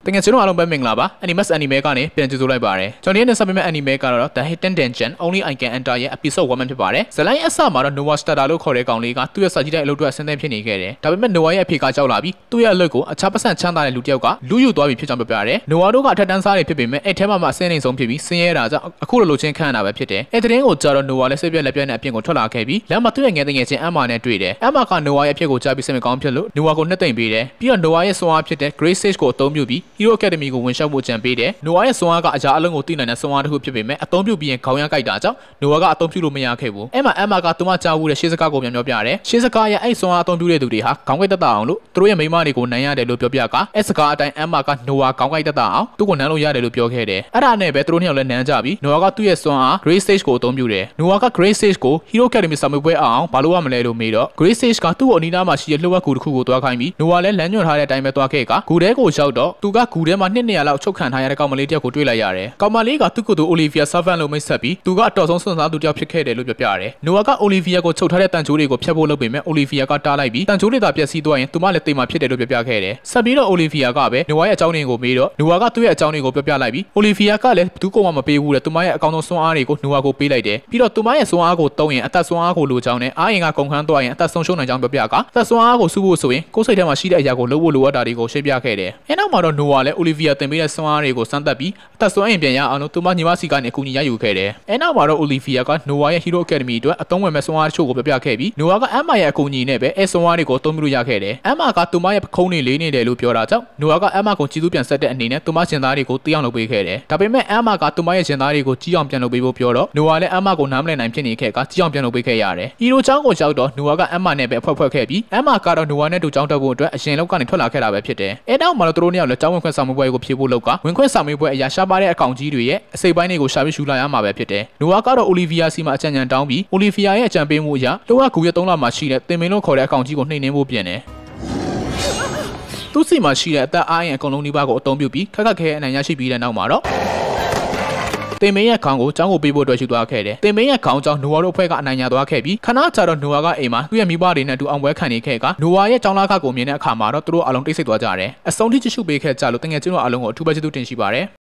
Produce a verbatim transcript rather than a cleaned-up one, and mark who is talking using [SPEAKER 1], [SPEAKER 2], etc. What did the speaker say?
[SPEAKER 1] တကယ်ကျွန်တော်အားလုံးပဲမင်္ဂလာပါ Animus Anime ကနေပြန်ကြိုဆိုလိုက်ပါတယ်ကျွန်တော်ဒီနေ့ဆက်ပေးမယ့် Anime ကတော့ The Hidden Dungeon Only I Can Enter ရဲ့ episode one ဖြစ်ပါတယ်ဇလိုင်းအစမှာတော့ Nova Starter လို့ခေါ်တဲ့ကောင်လေးကသူ့ရဲ့စာကြည့်တဲ့အလုပ်တွေအဆင်းသင့်ဖြစ်နေခဲ့တယ်ဒါပေမဲ့ Nova ရဲ့အဖေကကြောက်လာပြီးသူ့ရဲ့အလုပ်ကိုအခြားပတ်စံချမ်းသာတဲ့လူတစ်ယောက်ကလူယူသွားပြီးဖြစ်ကြောင်းပြောပြရတယ် Nova တို့ကအထက်တန်းစားတွေဖြစ်ပေမဲ့အဲ့ထဲမှာမှအဆင်းနေဆုံးဖြစ်ပြီးဆင်းရဲတာကြောင့်အခုလိုလိုချင်းခံရတာပဲဖြစ်တယ်အဲ့တဲ့င်းကိုကြာတော့ Nova လည်းစိတ်ပြက်လက်ပြက်နဲ့အပြင်ကိုထွက်လာခဲ့ပြီးလမ်းမှာသူ့ရဲ့ငယ်တဲ့ငယ်ချင်း Emma နဲ့တွေ့တယ် Emma က Nova ရဲ့အဖြစ်ကိုကြားပြီးစိတ်မကောင်းဖြစ်လို့ Nova ကိုနှစ်သိမ့်ပေးတယ်ပြီးတော့ Nova ရဲ့စွမ်းအားဖြစ်တဲ့ Great Sage ကိုအသုံးပြုပြီး Hero Academy ကိုဝင်ရှောက်ဖို့ကြံပေးတယ် Nova ရဲ့စွမ်းအားကအရာအလုံးကိုသိနိုင်တဲ့စွမ်းအားတစ်ခုဖြစ်ပေမဲ့အသုံးပြုပြီးရင်ခေါင်းရမ်းကြိုက်တာကြောင့် Nova ကအသုံးပြုလို့မရခဲ့ဘူးအဲ့မှာ Emma ကသူမကြားဘူးတဲ့ရှေးစကားကိုပြန်ပြောပြတယ်ရှေးစကားရဲ့အဲ့စွမ်းအားအသုံးပြုတဲ့သူတွေဟာခေါင်းကြိုက်တတ်တာအောင်လို့သူတို့ရဲ့မိန်းမတွေကိုနိုင်ရတယ်လို့ပြောပြကအဲ့စကားအတိုင်း Emma က Nova ခေါင်းကြိုက်တတ်တာအောင်သူ့ကိုနမ်းလို့ရတယ်လို့ပြောခဲ့တယ်အဲ့ဒါနဲ့ပဲသူတို့နှစ်ယောက်လည်းနမ်းကြပြီး Nova ကသူ့ရဲ့စွမ်းအား Great Sage ကိုအသုံးပြုတယ် Nova က Great Sage ကို Hero Academy စာမေးပွဲအောင်ဘာလို့ရမလဲလို့မေးတော့ Great Sage ကသူ့ကိုအနီးနားမှာရှိတဲ့လှုပ်ဝက်ကူတစ်ခုကိုတွားခိုင်းပြီး Nova လည်းလမ်းညွှန်ထားတဲ့အတိုင်းပဲတွားခဲ့ကဂူထဲကိုရောက်တော့သူကဂူထဲမှာနှစ်နေရာလောက်ချုပ်ခံထားရတဲ့ကောင်မလေးတယောက်ကိုတွေ့လိုက်ရတယ်ကောင်မလေးကသူ့ကိုယ်သူ Olivia Servant လို့မိတ်ဆက်ပြီးသူကအတော်ဆုံးစွန့်စားသူတယောက်ဖြစ်ခဲ့တယ်လို့ပြောပြရတယ် Nova က Olivia ကိုချုပ်ထားတဲ့တန်ချိုးတွေကိုဖျက်ဖို့လုပ်ပေမဲ့ Olivia ကတားလိုက်ပြီးတန်ချိုးတွေသာပျက်စီးသွားရင်သူမလည်းတိမ်မှာဖြစ်တယ်လို့ပြောပြခဲ့တယ်ဆက်ပြီးတော့ Olivia ကပဲ Nova ရဲ့အကြောင်းတွေကိုမေးတော့ Nova ကသူ့ရဲ့အကြောင်းတွေကိုပြောပြလိုက်ပြီး Olivia ကလည်းဘူးကောမှမပေးဘူးတဲ့သူမရဲ့အကောင်းဆုံးစွမ်းအားတွေကို Nova ကိုပေးလိုက်တယ်ပြီးတော့သူမရဲ့စွမ်းအားကိုတုံးရင်အသက်စွမ်းအားကိုလိုချောင်းနဲ့အားရင်ကကုန်ခန်းသွားရင်အသက်ဆုံးရှုံးနိုင်ကြောင်းပြောပြကအသက်စွမ်းအားကိုစုဖို့ဆိုရင်ကိုယ်စိတ်ထဲမှာရှိတဲ့အရာကိုလုပ်ဖို့လိုအပ်တာတွေကိုရှင်းပြခဲ့တယ်အဲနောက်မှာတော့ Nova လည်း Olivia တင်ပေးတဲ့စွမ်းအားတွေကိုစမ်းသပ်ပြီးအသက်စွမ်းအင်ပြန်ရအောင်လို့သူမညီမစီကနေအကူအညီရယူခဲ့တယ်အဲနောက်မှာတော့ Olivia က Nova ရဲ့ Hero Academy အတွက်အသုံးဝင်မဲ့စွမ်းအားတချို့ကိုပြောပြခဲ့ပြီး Nova က Emma ရဲ့အကူအညီနဲ့ပဲအဲစွမ်းအားတွေကိုအသုံးပြုလို့ရခဲ့တယ် Emma ကသူမရဲ့ပခုံးတွေလေးနေတယ်လို့ပြောတာကြောင့် Nova က Emma ကိုကြည်သူပြန်ဆက်တဲ့အနေနဲ့သူမရှင်သားတွေကိုတီးအောင်လုပ်ပေးခဲ့တယ်ဒါပေမဲ့ Emma ကသူမရဲ့ရှင်သားတွေကိုကြီးအောင်ပြန်လုပ်ပေးဖို့ပြောတော့ Nova လည်း Emma ကိုနားမလည်နိုင်ဖြစ်နေခဲ့ကကြီးအောင်ပြန်လုပ်ပေးခဲ့ရတယ် Hero ချောင်းကိုရောက်တော့ Nova က Emma နဲ့ပဲအဖွဲ့ဖွဲ့ခဲ့ပြီး Emma ကတော့ Nova နဲ့တူချောင်းတက်ဖို့အတွက်အရင်လောက်ကနေထွက်လာခဲ့တာပဲဖြစ်တယ်အဲနောက်မှာတော့သူတို့နှစ်ယောက်လည်းကျောင်းဝင်ခွင့်ဆောင်မှုပွဲကိုဖြေဖို့လောက်ကဝင်ခွင့်ဆောင်မှုပွဲအရာရှားပါတဲ့အကောင့်ကြီးတွေရဲ့အစိပ်ပိုင်းတွေကိုရှာပြီးရှူလာရမှာပဲဖြစ်တယ် Nova ကတော့ Olivia စီမှာအကြံဉာဏ်တောင်းပြီး Olivia ရဲ့အကြံပေးမှုအရလောကကူရဲ့သုံးလမှာရှိတဲ့တင်မင်းလို့ခေါ်တဲ့အကောင့်ကြီးကိုနှိမ်နှင်းဖို့ပြင်တယ်သူစီမှာရှိတဲ့အသက်အားရင်အကုန်လုံးနှိပါကိုအသုံးပြုပြီးခက်ခက်ခဲအနိုင်ရရှိပြီးတဲ့နောက်မှာတော့တင်မင်းရဲ့ခေါင်းကိုကျောင်းကိုပေးဖို့အတွက်ယူသွားခဲ့တယ်တင်မင်းရဲ့ခေါင်းကျောင်း Nova တို့အဖွဲ့ကအနိုင်ရသွားခဲ့ပြီးခဏကြာတော့ Nova ကအိမ်မှာသူ့ရဲ့မိဘတွေနဲ့အတူအောင်ပွဲခံနေခဲ့က Nova ရဲ့ကျောင်းသားခကိုမြင်တဲ့အခါမှာတော့သူတို့အလုံးတိတ်ဆိတ်သွားကြတယ်အဆုံးထိကြည့်ရှုပေးခဲ့ကြလို့တကယ်ကျွန်တော်အလုံးကိုအထူးပဲကျေးဇူးတင်ရှိပါတယ်